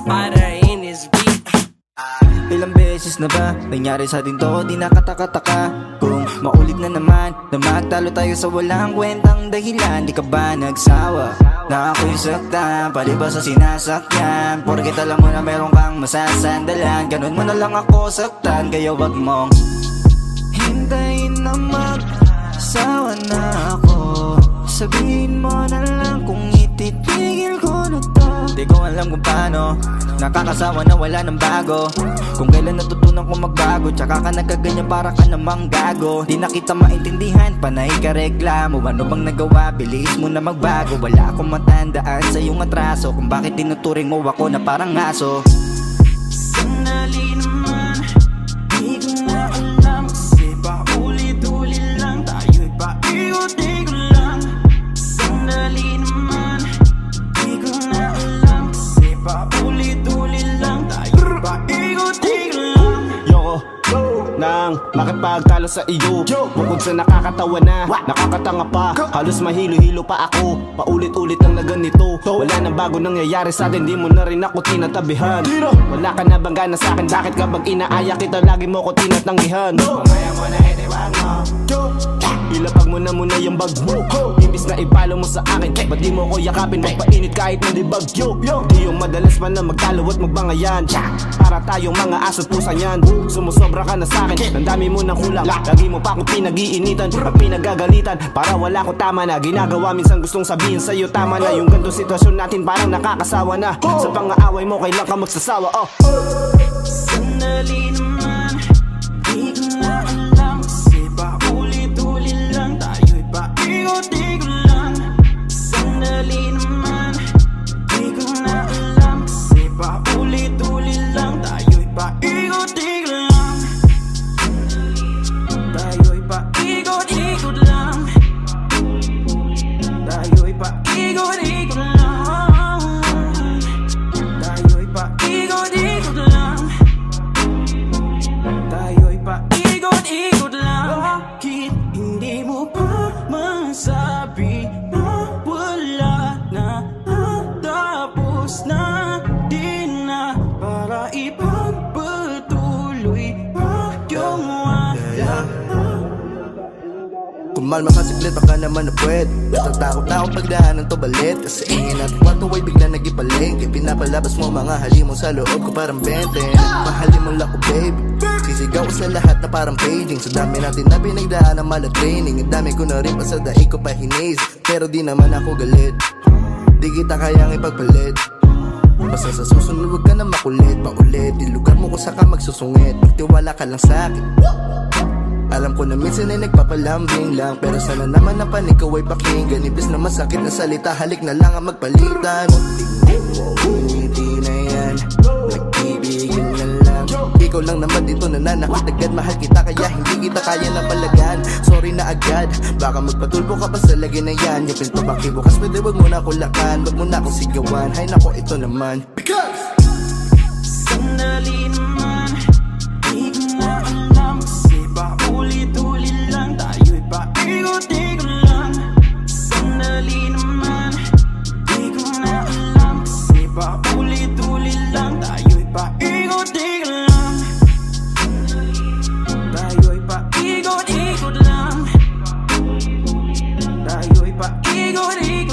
spider in his beat. Ilang beses na ba nangyari sa atin to, di nakataka-taka. Kung maulit na naman na magtalo tayo sa walang kwentang dahilan. Di ka ba nagsawa na ako'y saktan, paliba sa sinasakyan? Porket alam mo na meron kang masasandalan, ganun mo na lang ako saktan. Kaya wag mong hintayin na magsawa na ako. Sabihin mo na lang kung ititigil ko na to. Di ko alam kung paano, nakakasawa na wala ng bago. Kung kailan natutunan ko magbago, tsaka ka nagkaganyan para ka namang gago. Di na kita maintindihan, panay ka reklamo. Ano bang nagawa, bilis mo na magbago. Wala akong matandaan sa iyong atraso, kung bakit tinuturing mo ako na parang aso. Sandali naman, di ko na alam, kasi paulit-ulit lang tayo'y paikot-ikot lang. Sandali naman, di ko na alam, kasi paulit-ulit lang tayo'y paikot-ikot lang. Yoko nang makipagtalo sa iyo, bukod sa nakakatawa na, nakakatanga pa, halos mahilo-hilo pa ako. Paulit-ulit lang na ganito, wala nang bago nangyayari sa atin, di mo na rin ako tinatabihan. Wala ka na bang gana sa akin, bakit ka bang inaaya kita, lagi mo ko tinatanggihan? Mamaya mo na itiwag mo, ilapag mo na muna yung bag mo. Imbis na ipalo mo sa akin, ba't di mo ko yakapin, magpainit kahit na di bagyo. Di yung madalas pa na magtalo at magbangayan, para tayong mga aso't pusa yan. Sumusobra ka na sa akin, ang dami mo ng kulang, lagi mo pa akong pinag-iinitan at pinagagalitan. Para wala ko tama na ginagawa, minsan gustong sabihin sa'yo tama na. Yung ganito sitwasyon natin parang nakakasawa na, sa pang-aaway mo kailan ka magsasawa. Sandali naman, di ko na alam, kasi paulit-ulit lang tayo'y paikot-ikot lang. Sandali naman, di ko na alam, kasi paulit-ulit lang tayo'y paikot-ikot lang. Tayo'y paikot-ikot lang, tayo'y paikot-ikot lang, tayo'y paikot-ikot lang, tayo'y paikot-ikot lang. Bakit hindi mo pa masabi na wala na, tapos na, di na, para ipagpatuloy yung wala. Kung mal makasiklit baka naman na pwede, natatakot na akong pagdaanan to balit. Kasi ingin at kwarto ay bigla nag-ipaling, kaya pinapalabas mo mga halimon sa loob ko parang benten. Mahalin mo lang ko baby, sisigaw ko sa lahat na parang paging. Sa dami natin na pinagdaan ng mala training, ang dami ko na rin pa sa daig ko pa hiniz. Pero di naman ako galit, di kita kayang ipagpalit. Basta sa susunod huwag ka na makulit, paulit yung lugar mo kung saka magsusungit. Magtiwala ka lang sa'kin, alam ko na minsan ay nagpapalambing lang, pero sana naman na panig ko ay pakinggan. Ibis na masakit na salita, halik na lang ang magpalitan. Hindi na yan, nag-ibigin na lang. Ikaw lang naman dito nananakit agad, mahal kita kaya hindi kita kaya na palagan. Sorry na agad, baka magpatulpo ka pa sa lagi na yan. Yung pinto baki bukas, pwede wag mo na kulakan, wag mo na akong sigawan. Hay nako ito naman, because sandali naman, di ko na alam, kasi paulit-ulit lang tayo'y paikot-ikot lang. Sandali naman, di ko na alam, kasi paulit-ulit lang tayo'y paikot-ikot lang. Tayo'y paikot-ikot lang, tayo'y paikot-ikot